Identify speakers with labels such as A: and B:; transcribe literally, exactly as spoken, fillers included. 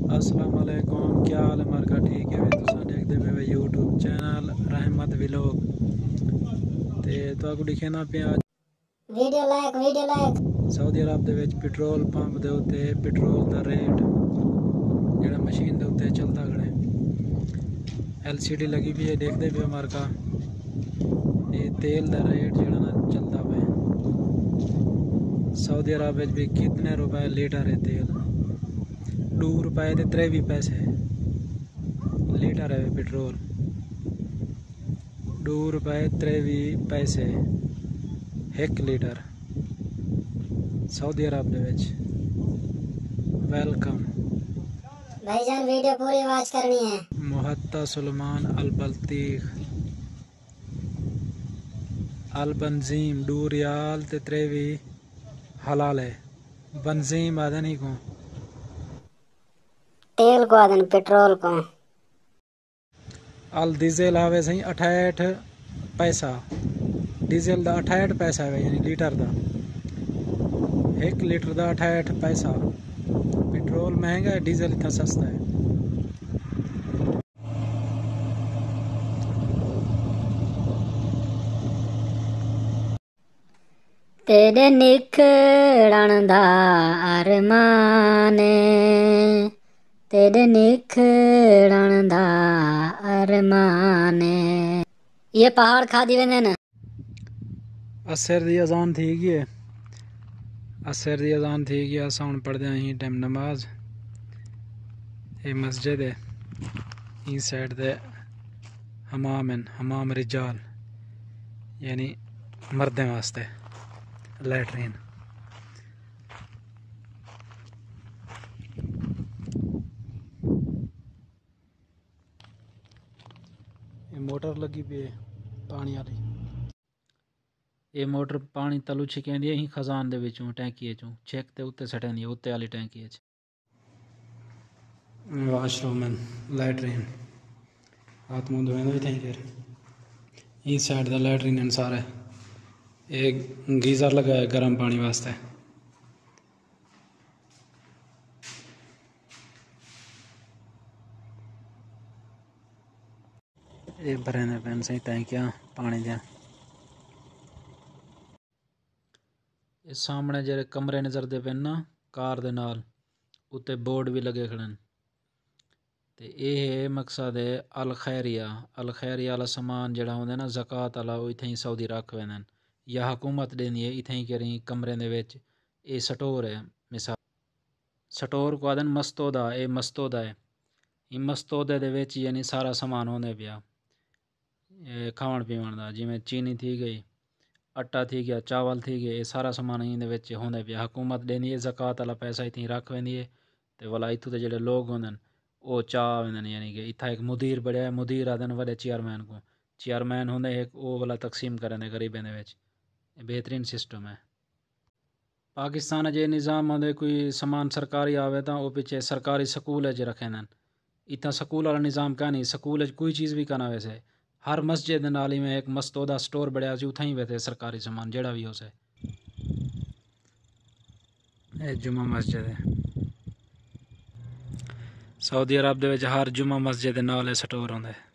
A: अस्सलाम वालेकुम, क्या हाल है मारका? ठीक है, तुम देखते पे यूट्यूब चैनल रहमत व्लॉग ते तुहानू दिखाना पे आज
B: video like video like
A: Saudi Arab दे विच पेट्रोल पंप दे उत्ते पेट्रोल दा रेट जेड़ा मशीन दे उत्ते चलदा खड़े एल सी डी लगी भी है, देखते पे मारका ये तेल दा रेट जेड़ा ना चलदा पे सऊदी अरब विच भी कितने रुपए लीटर है तेल। दो रुपए ते त्रेवी पैसे लीटर है पेट्रोल। दो रुपए त्रेवी पैसे एक लीटर सऊदी अरब दे विच। वेलकम
B: भाईजान, वीडियो पूरी वॉच करनी है।
A: मुहत्ता सुलेमान अल बल्तीख अल बंजीम दो रियाल ते त्रेवी हलाल है। बंजीम आदे नहीं को
B: तेल को आदन पेट्रोल को
A: अल डीजल आवे सही अठाठ पैसा डीजल दा अठाठ पैसा है यानी लीटर दा एक लीटर दा अठाठ पैसा। पेट्रोल महंगा है, डीजल इतना सस्ता है।
B: तेरे निखड़न दा अरमान तेरे निखड़न दा अरमान। ये पहाड़ खा दी वेंदे न।
A: असर दी अजान थी गई है, असर दी अजान थी गई। अस हुण पढ़दे आं टाइम नमाज। ये मस्जिद है, इस साइड दे हमाम हैं, हमाम रिजाल यानी मर्दें वास्ते लैटरीन। ये मोटर लगी पई है पानी वाली। ये मोटर पानी तलू छिकेंदी ही खजान दे विचों टैंकी चों छेक ते उत्ते सटेंदी उत्ते वाली टैंकी च। वाशरूम है, लैटरीन हाथ मुंह धोएंदे इत्थें ही। फिर इस साइड दा लैटरीन है सारे। एक गीज़र लगा है गर्म पानी वास्ते। ये भरे पैन सही टैंकियां पानी दियां। ये सामने जेरे कमरे नज़र दे पैन ना कार दे नाल उत्ते बोर्ड भी लगे खड़े। ते ये मकसद है अल खैरिया अल खैरिया वाला समान जड़ा होंदा ना ज़कात वाला वो इत्थें ही सऊदी रख वेंदे या हुकूमत देंदी है इत्थें ही करी कमरे दे विच। ये स्टोर है, मिसाल स्टोर को आदन मस्तोदा। ये मस्तोदा है, ये मस्तोदे दे विच यानी सारा समान होंदे पिया खावन पीवन दा, जिमें चीनी थी गई, आटा थी गया, चावल थी गए, ये सारा समान इहदे विच होंदे पिया। हुकूमत देंदी है ज़कात वाला पैसा इत्थें रख वेंदी है ते वाला इत्थों दे जेड़े लोग होंदे वो चाह वेंदे यानी कि इत्था एक मुदीर बड़े है, मुदीर आदन वड्डे चेयरमैन को। चेयरमैन होंदे एक वो वाला तकसीम करेंदे गरीबें दे विच। बेहतरीन सिस्टम है। पाकिस्तान जे निज़ाम होंदे कोई समान सरकारी आवे तो वो पिछे सरकारी स्कूल च रखेंदे। इतना स्कूल वाला निज़ाम क्या नहीं, स्कूल कोई चीज़ भी करना वैसे हर मस्जिद नाली में एक मस्तोदा स्टोर बढ़िया सी उथा ही वैसे सरकारी सामान जेड़ा भी हो से। ये जुमा मस्जिद है सऊदी अरब दे विच हर जुमा मस्जिद दे नाल स्टोर होंदे।